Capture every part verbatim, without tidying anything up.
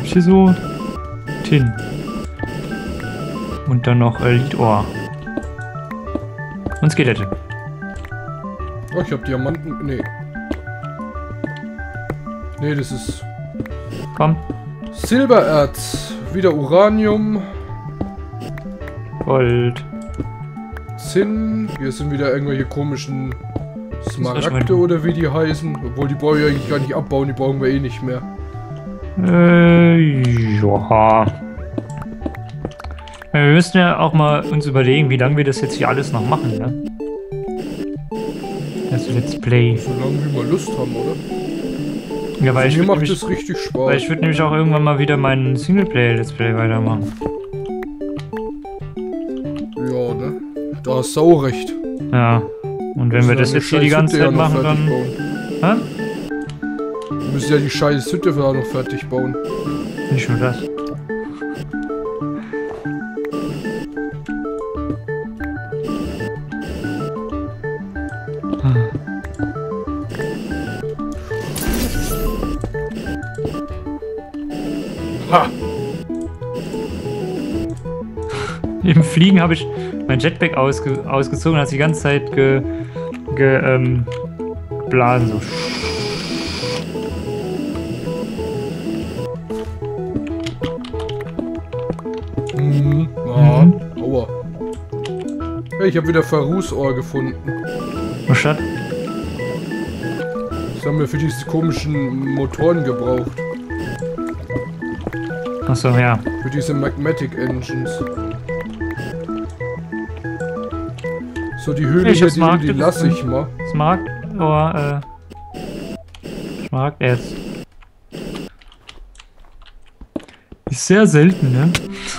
gibt's hier so? Tin. Und dann noch äh, Lidohr. Und Skelette. Oh, ich hab Diamanten. Nee. Nee, das ist. Komm. Silbererz. Wieder Uranium. Gold. Zinn. Hier sind wieder irgendwelche komischen Smaragde oder wie die heißen. Obwohl die brauche ich eigentlich gar nicht abbauen, die brauchen wir eh nicht mehr. Äh, ja. Wir müssen ja auch mal uns überlegen, wie lange wir das jetzt hier alles noch machen, ne? Das Let's Play. So lange wie wir Lust haben, oder? Ja, weil also ich mir macht nämlich, das richtig Spaß. Weil ich würde nämlich auch irgendwann mal wieder meinen Singleplayer-Let's Play weitermachen. Ja, ne? Da hast du auch recht. Ja. Und wenn wir das jetzt hier die ganze Zeit machen, dann... Hä? Wir müssen ja die scheiß Hütte da noch fertig bauen. Nicht nur das. Ha! Im Fliegen habe ich mein Jetpack ausge ausgezogen und hat die ganze Zeit ge, ge ähm, geblasen. So. Mhm. Ja. Mhm. Aua. Hey, ich habe wieder Farusohr gefunden. Was statt? Das haben wir für diese komischen Motoren gebraucht. Achso, ja. Für diese Magmatic Engines. So, die Höhle Ich hier, hab's die, mal die lasse ich mal. Smaragd, oh, äh... Smaragderz. Ist sehr selten, ne?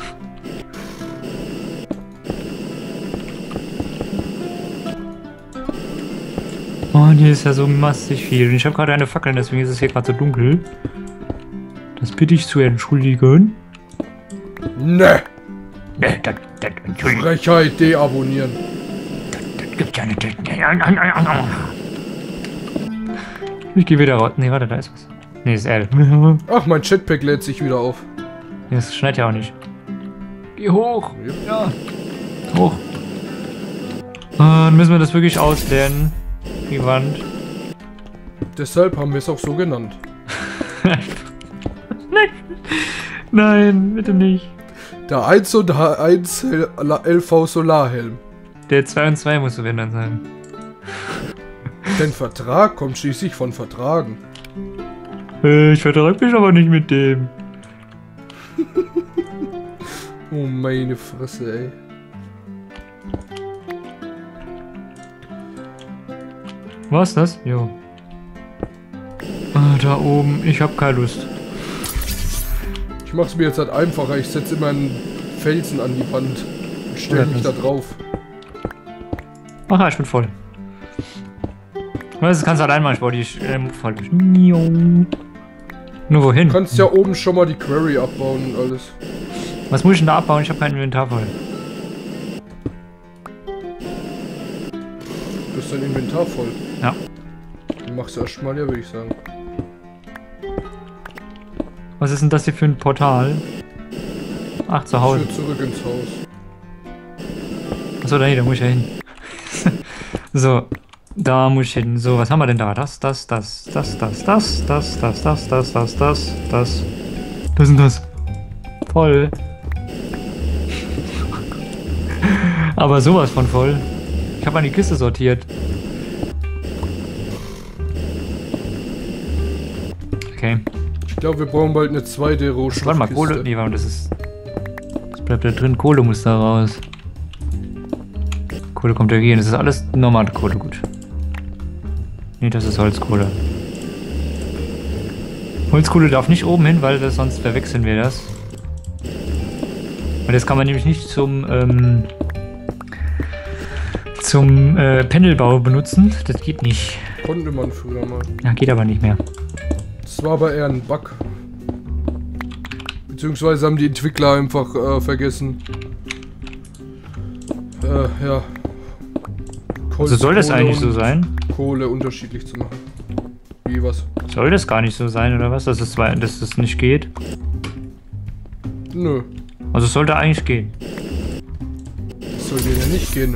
Oh, und hier ist ja so massig viel. Und ich habe gerade eine Fackel, deswegen ist es hier gerade so dunkel. Das bitte ich zu entschuldigen. Ne! Ne, das, das, entschuldigung. Frechheit, deabonnieren. Das gibt ja nicht. Ich gehe wieder raus. Ne, warte, da ist was. Ne, ist L. Ach, mein Jetpack lädt sich wieder auf. Das schneit ja auch nicht. Geh hoch. Ja. Hoch. Dann müssen wir das wirklich auslernen. Die Wand. Deshalb haben wir es auch so genannt. Nein. Nein, bitte nicht. Der eins und eins L V Solarhelm. Der zwei und zwei muss verwendet sein. Denn Vertrag kommt schließlich von Vertragen. Äh, ich vertrag mich aber nicht mit dem. Oh meine Fresse, ey. Was ist das? Jo. Ah, da oben. Ich hab keine Lust. Ich mach's mir jetzt halt einfacher. Ich setze immer einen Felsen an die Wand und stelle mich da drauf. Ach, ich bin voll. Das kannst du allein machen. Ich baue die ähm, voll. Nur wohin? Du kannst ja oben schon mal die Quarry abbauen und alles. Was muss ich denn da abbauen? Ich habe kein Inventar voll. Du hast dein Inventar voll. Ja. Dann machst du erstmal ja, würde ich sagen. Was ist denn das hier für ein Portal? Ach, zu Hause. Ich will zurück ins Haus. Achso, da, nee, da muss ich ja hin. So, da muss ich hin. So, was haben wir denn da? Das, das, das, das, das, das, das, das, das, das, das, das, das. Das und das. Voll. Aber sowas von voll. Ich habe eine Kiste sortiert. Okay. Ich glaube, wir brauchen bald eine zweite Rohstoffkiste. Warte mal, Kohle. Nee, warum das ist. Das bleibt da drin. Kohle muss da raus. Kohle kommt ja hier. Das ist alles normale Kohle, gut. Nee, das ist Holzkohle. Holzkohle darf nicht oben hin, weil das, sonst verwechseln wir das. Weil das kann man nämlich nicht zum ähm, zum äh, Pendelbau benutzen. Das geht nicht. Konnte man früher mal. Ja, geht aber nicht mehr. Das war aber eher ein Bug. Beziehungsweise haben die Entwickler einfach äh, vergessen. Äh, ja. Also soll das eigentlich so sein? Kohle unterschiedlich zu machen. Wie was? Soll Soll das gar nicht so sein, oder was? Dass es, zwei, dass es nicht geht? Nö. Also es sollte eigentlich gehen. Das sollte ja nicht gehen.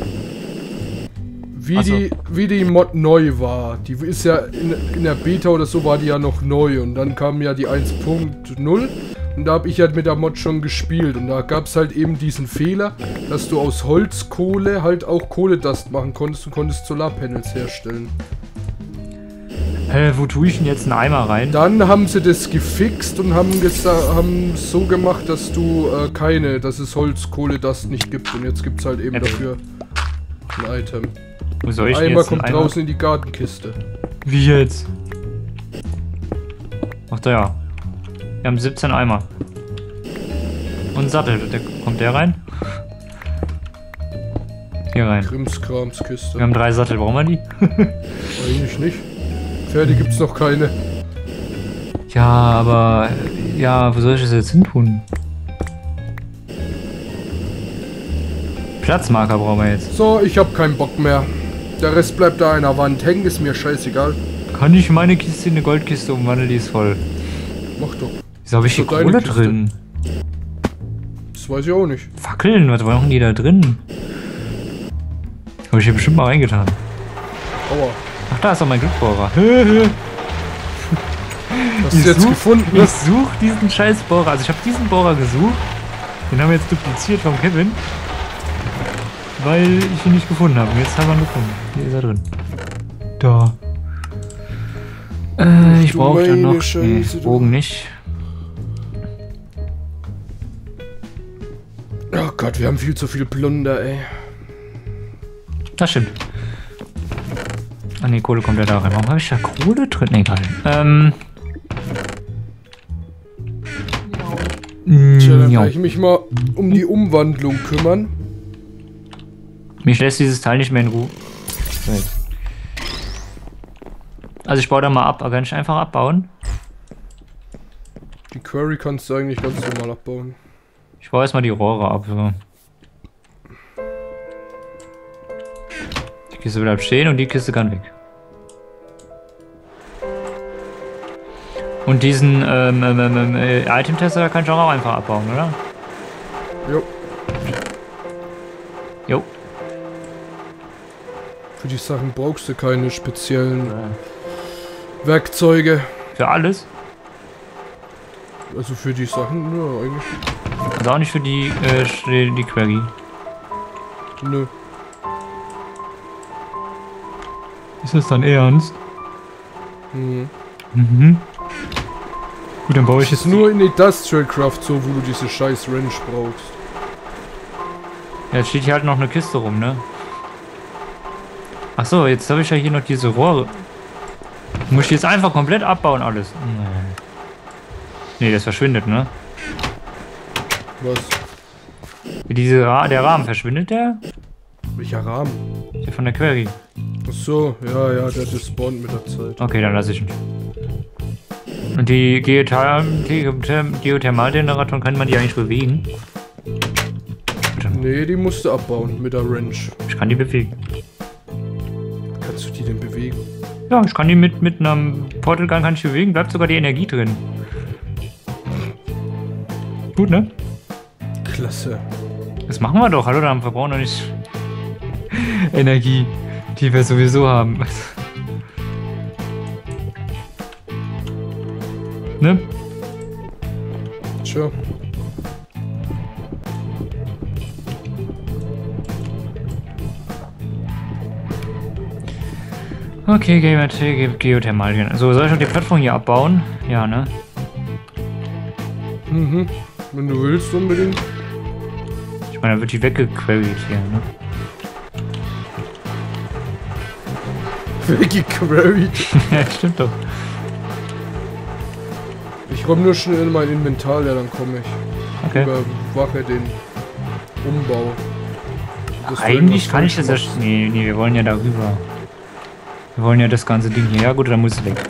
Wie, Ach so. die, wie die Mod neu war. Die ist ja in, in der Beta oder so war die ja noch neu. Und dann kam ja die eins Punkt null. Und da habe ich halt mit der Mod schon gespielt. Und da gab es halt eben diesen Fehler, dass du aus Holzkohle halt auch Kohledust machen konntest. Du konntest Solarpanels herstellen. Hä, wo tue ich denn jetzt einen Eimer rein? Dann haben sie das gefixt und haben haben so gemacht, dass du äh, keine, dass es Holzkohle-Dust nicht gibt. Und jetzt gibt es halt eben Ja, dafür ein Item. Wo soll ich Der denn Eimer jetzt einen kommt Eimer? draußen in die Gartenkiste. Wie jetzt? Ach da ja. Wir haben siebzehn Eimer. Und Sattel, der, kommt der rein? Hier rein. Krimskramskiste. Wir haben drei Sattel, brauchen wir die? Eigentlich nicht. Pferde gibt's noch keine. Ja, aber... Ja, wo soll ich das jetzt hin tun? Platzmarker brauchen wir jetzt. So, ich hab keinen Bock mehr. Der Rest bleibt da an der Wand hängen, ist mir scheißegal. Kann ich meine Kiste in eine Goldkiste umwandeln, die ist voll. Mach doch. Wieso habe ich hier So deine Kohle Kiste. drin? Das weiß ich auch nicht. Fackeln, was machen die da drin? Habe ich hier bestimmt mal reingetan. Aua. Ach, da ist doch mein Glückbohrer. Hast du Ich jetzt such- gefunden? Ich suche diesen scheiß Bohrer. Also ich habe diesen Bohrer gesucht. Den haben wir jetzt dupliziert vom Kevin. Weil ich ihn nicht gefunden habe. Und jetzt haben wir ihn gefunden. Hier ist er drin. Da. Äh, ich Du brauche dann noch... meine Nee, Scheiße, du. Bogen nicht. Oh Gott, wir haben viel zu viel Plunder, ey. Das stimmt. Ah ne, Kohle kommt ja da rein. Warum habe ich da Kohle drin? Ne, egal. Ähm... Tja, dann Ja. kann ich mich mal um die Umwandlung kümmern. Mich lässt dieses Teil nicht mehr in Ruhe. So jetzt. Also ich baue da mal ab. Kann ich einfach abbauen? Die Quarry kannst du eigentlich ganz normal abbauen. Ich baue erstmal die Rohre ab. So. Die Kiste bleibt stehen und die Kiste kann weg. Und diesen ähm, ähm, ähm, äh, Item-Tester kann ich auch einfach abbauen, oder? Jo. Jo. Für die Sachen brauchst du keine speziellen Werkzeuge. Für alles? Also für die Sachen, ja, eigentlich. Also auch nicht für die, äh, die, die Query. Nö. Ist das dann ernst? Mhm. Mhm. Gut, dann baue ich Es ist jetzt nur in Industrial Craft so, wo du diese scheiß Wrench brauchst. Ja, jetzt steht hier halt noch eine Kiste rum, ne? Ach so, jetzt habe ich ja hier noch diese Rohre. Muss ich jetzt einfach komplett abbauen alles? Nee. Nee, das verschwindet, ne? Was? Diese Ra der Rahmen verschwindet der? Welcher Rahmen? Der von der Query. Ach so, ja, ja, der despawnt mit der Zeit. Okay, dann lasse ich ihn. Und die Geotherm Geotherm Geothermalgeneratoren, kann man die eigentlich bewegen? Nee, die musst du abbauen mit der Wrench. Ich kann die bewegen. Kannst du die denn bewegen? Ja, ich kann die mit, mit einem Portal Gun kann ich bewegen, bleibt sogar die Energie drin. Gut, ne? Klasse. Das machen wir doch, hallo, dann verbrauchen wir nicht Energie, die wir sowieso haben. Ne? Tja. Okay, Ge Ge Geothermalien. So, soll ich noch die Plattform hier abbauen? Ja, ne? Mhm. Wenn du willst, unbedingt. Ich meine, da wird die weggequeryt hier, ne? Weggequeryt. Ja, stimmt doch. Ich räume nur schnell in mein Inventar, ja, dann komme ich. Okay. Überwache den Umbau. Dass du Eigentlich irgendwas kann ich das ja... falsch machst. Nee, nee, wir wollen ja darüber. Wir wollen ja das ganze Ding hier. Ja gut, dann muss es weg.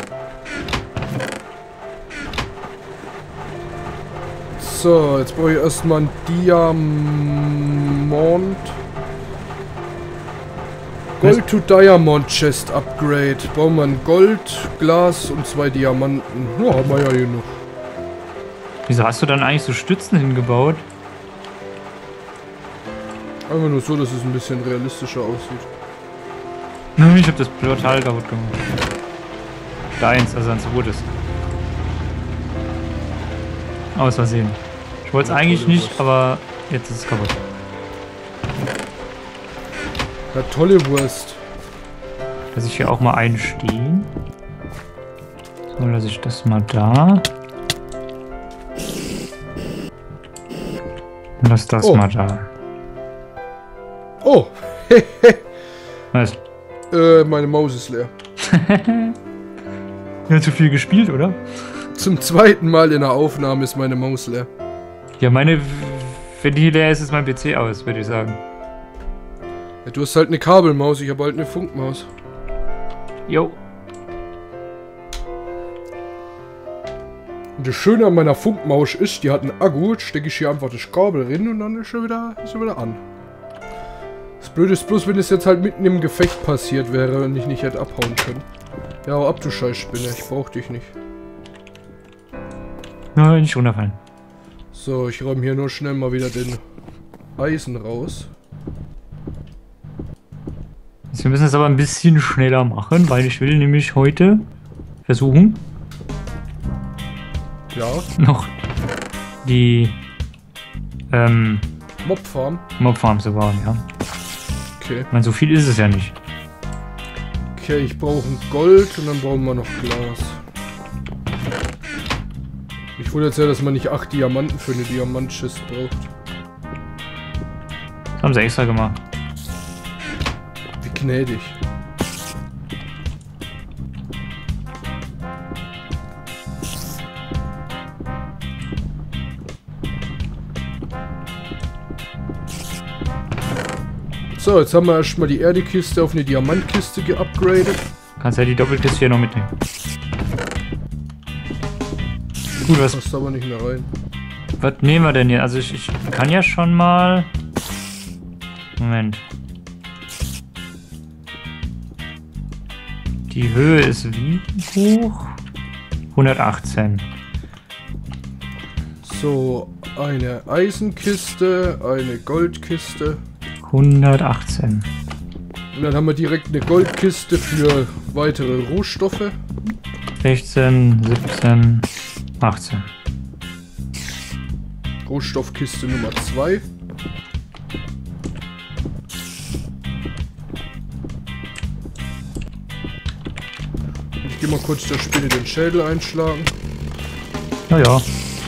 So, jetzt brauche ich erstmal einen Diamant. Gold to Diamond Chest Upgrade. Bauen wir ein Gold, Glas und zwei Diamanten. Ja, haben wir ja hier noch. Wieso hast du dann eigentlich so Stützen hingebaut? Einfach nur so, dass es ein bisschen realistischer aussieht. Ich hab das Portal kaputt gemacht. Deins, also ein zweites. Aus Versehen. Ich wollte es eigentlich nicht, aber jetzt ist es kaputt. Ja, tolle Wurst. Lass ich hier auch mal einstehen. So, lasse ich das mal da. Lass das Oh. mal da. Oh, Was? äh, meine Maus ist leer. Ja, zu viel gespielt, oder? Zum zweiten Mal in der Aufnahme ist meine Maus leer. Ja, meine, wenn die leer ist, ist mein P C aus, würde ich sagen. Ja, du hast halt eine Kabelmaus, ich habe halt eine Funkmaus. Jo. Und das Schöne an meiner Funkmaus ist, die hat einen Akku, stecke ich hier einfach das Kabel rein und dann ist sie wieder, ist sie wieder an. Das Blöde ist bloß, wenn es jetzt halt mitten im Gefecht passiert wäre und ich nicht hätte abhauen können. Ja, aber ab, du Scheißspinne, ich brauch dich nicht. Nein, nicht runterfallen. So, ich räume hier nur schnell mal wieder den Eisen raus. Wir müssen es aber ein bisschen schneller machen, weil ich will nämlich heute versuchen, Ja, noch die ähm, Mobfarm. Mobfarm zu bauen, ja. Okay. Ich meine, so viel ist es ja nicht. Okay, ich brauche ein Gold und dann brauchen wir noch Glas. Ich wundere jetzt ja, dass man nicht acht Diamanten für eine Diamantschicht braucht. Das haben sie extra gemacht. Wie gnädig. So, jetzt haben wir erstmal die Erdekiste auf eine Diamantkiste geupgradet. Kannst ja die Doppelkiste hier noch mitnehmen. Gut, was, Passt aber nicht mehr rein. was nehmen wir denn hier? Also ich, ich kann ja schon mal... Moment. Die Höhe ist wie hoch? hundertachtzehn. So, eine Eisenkiste, eine Goldkiste. hundertachtzehn. Und dann haben wir direkt eine Goldkiste für weitere Rohstoffe. sechzehn, siebzehn, achtzehn. Rohstoffkiste Nummer zwei. Ich gehe mal kurz der Spinne den Schädel einschlagen. Naja.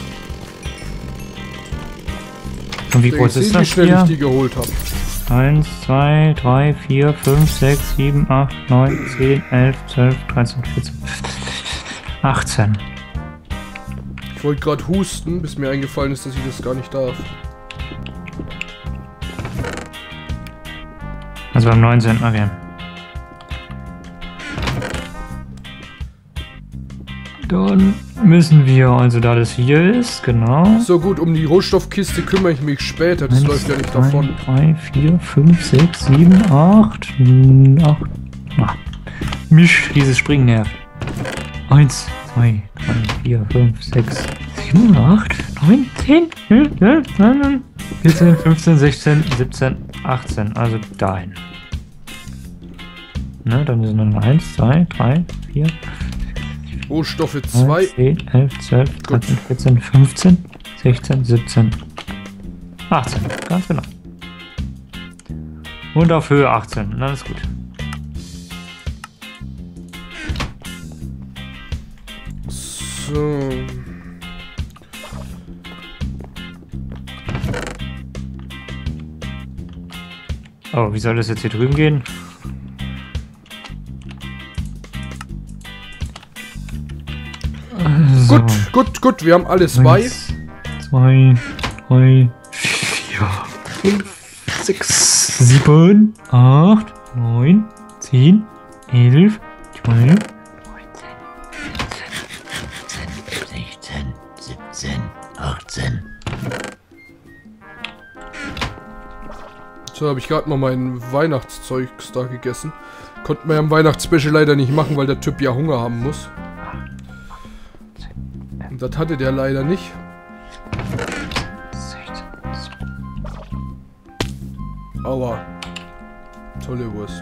Und wie Ich groß sehe, ist wie das schnell ich hier? die geholt habe. eins, zwei, drei, vier, fünf, sechs, sieben, acht, neun, zehn, elf, zwölf, dreizehn, vierzehn, achtzehn. Ich wollte gerade husten, bis mir eingefallen ist, dass ich das gar nicht darf. Also beim neunzehnten Okay. Dann müssen wir, also da das hier ist, genau. So gut, um die Rohstoffkiste kümmere ich mich später, das eins, läuft ja nicht zwei, davon. drei, vier, fünf, sechs, sieben, acht, acht. Ah, Misch, dieses Springen nervt. eins, zwei, drei, vier, fünf, sechs, sieben, acht, neun, zehn, elf, zwölf, dreizehn, vierzehn, fünfzehn, sechzehn, siebzehn, achtzehn. Also dahin. Ne, dann sind dann eins, zwei, drei, vier, Rohstoffe zwei. zehn, elf, zwölf, dreizehn, vierzehn, fünfzehn, sechzehn, siebzehn, achtzehn. Ganz genau. Und auf Höhe achtzehn. Dann ist gut. So. Oh, wie soll das jetzt hier drüben gehen? So. Gut, gut, gut, wir haben alles bei. Eins, zwei, drei, vier, fünf, sechs, sieben, acht, neun, zehn, elf, zwölf, sechzehn, siebzehn, achtzehn. Jetzt So, habe ich gerade mal mein Weihnachtszeugs da gegessen. Konnten wir ja im Weihnachtsspecial leider nicht machen, weil der Typ ja Hunger haben muss. Und das hatte der leider nicht. Aber tolle Wurst.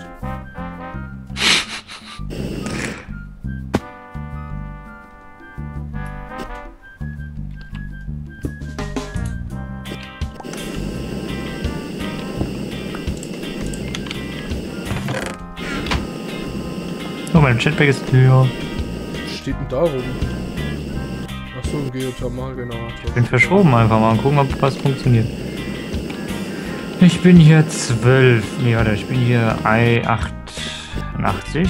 Oh, mein Jetpack ist leer. Was steht denn da rum? Achso, ein Geothermalgenerator. Ich bin verschoben einfach mal und gucken, ob was funktioniert. Ich bin hier zwölf. Nee, warte, ich bin hier I achtundachtzig.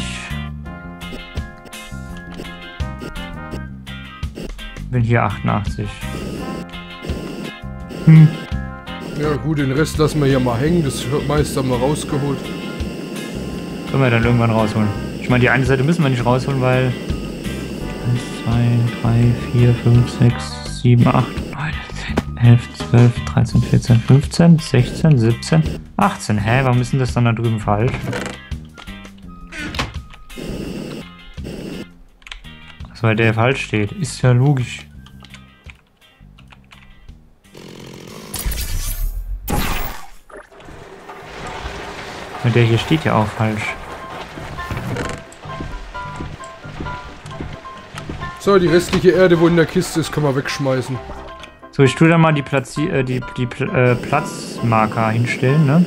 Bin hier achtundachtzig. Hm. Ja gut, den Rest lassen wir hier mal hängen. Das meiste haben wir rausgeholt. Können wir dann irgendwann rausholen. Ich meine, die eine Seite müssen wir nicht rausholen, weil eins, zwei, drei, vier, fünf, sechs, sieben, acht, neun, zehn, elf, zwölf, dreizehn, vierzehn, fünfzehn, sechzehn, siebzehn, achtzehn. Hä, warum ist denn das dann da drüben falsch? Also, weil der falsch steht. Ist ja logisch. Und der hier steht ja auch falsch. So, die restliche Erde, wo in der Kiste ist, können wir wegschmeißen. So, ich tue da mal die, Platzi äh, die, die Pl äh, Platzmarker hinstellen, ne?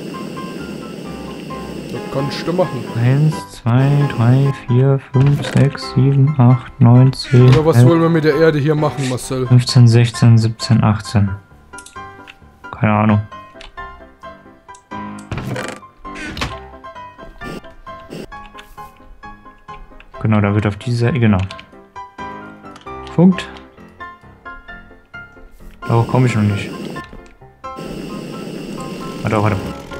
Das kannst du machen. eins, zwei, drei, vier, fünf, sechs, sieben, acht, neun, zehn. Oder was elf, wollen wir mit der Erde hier machen, Marcel? fünfzehn, sechzehn, siebzehn, achtzehn. Keine Ahnung. Genau, da wird auf diese Seite, genau. Punkt. Darauf komme ich noch nicht. Warte, warte.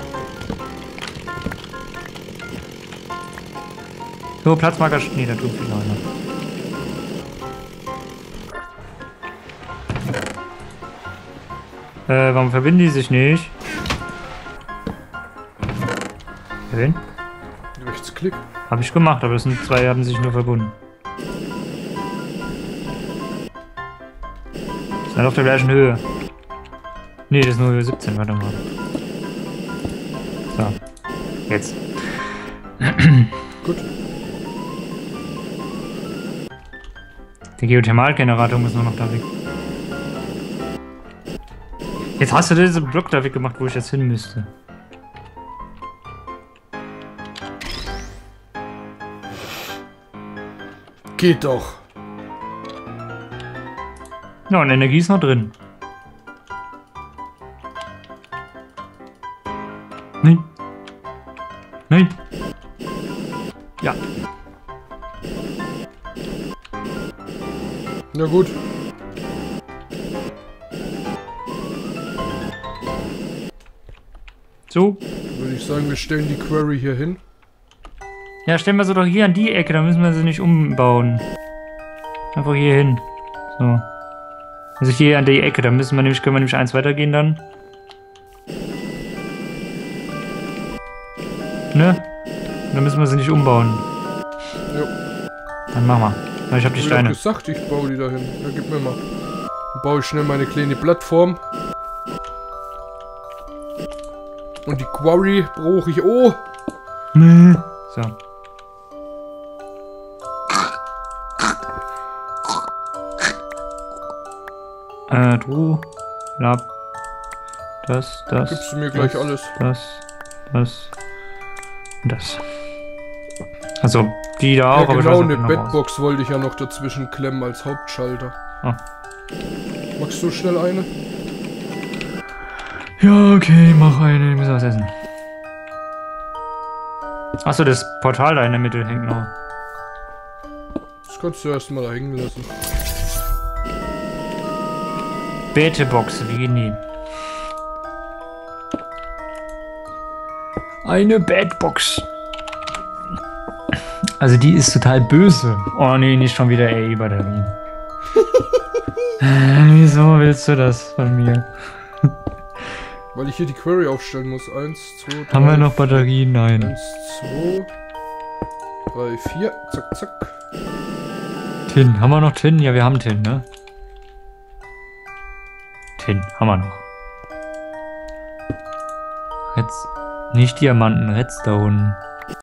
So, Platzmarker. Nee, da tut viel einer. Äh, warum verbinden die sich nicht? Wen? Rechtsklick. Habe ich gemacht, aber es sind zwei, haben sich nur verbunden. Sind auf der gleichen Höhe. Nee, das ist nur Höhe siebzehn, warte mal. So. Jetzt. Gut. Der Geothermalgenerator muss nur noch da weg. Jetzt hast du diesen Block da weggemacht, wo ich jetzt hin müsste. Geht doch. Ja, und Energie ist noch drin. Nein. Nein. Ja. Na gut. So. Würde ich sagen, wir stellen die Quarry hier hin. Ja, stellen wir sie doch hier an die Ecke, da müssen wir sie nicht umbauen. Einfach hier hin. So. Also hier an die Ecke, da müssen wir nämlich, können wir nämlich eins weitergehen dann. Ne? Dann müssen wir sie nicht umbauen. Jo. Dann machen wir. Ja, ich hab die Ich Steine. hab gesagt, ich baue die dahin. Ja, gib mir mal. Dann baue ich schnell meine kleine Plattform. Und die Quarry brauche ich. Oh! So. Äh, du, Lab, das, das. Gibst du mir gleich das, alles. Das, das, und das. Also, die da auch, Ja, aber ich genau, weiß eine nicht, ob die noch Bedbox wollte ich ja noch dazwischen klemmen als Hauptschalter. Ah. Magst du schnell eine? raus- Ja, okay, mach eine, ich muss was essen. Achso, das Portal da in der Mitte hängt noch. Das kannst du erstmal da hängen lassen. Betebox, wie gehen die? Eine Bedbox. Also die ist total böse. Oh nee, nicht schon wieder A I-Batterien. Wieso willst du das von mir? Weil ich hier die Query aufstellen muss. Eins, zwei, drei. Haben wir noch Batterien? Nein. Eins, zwei, drei, vier. Zack, zack. Tin. Haben wir noch Tin? Ja, wir haben Tin, ne? Tin. Haben wir noch. Redst nicht Diamanten, Redstone.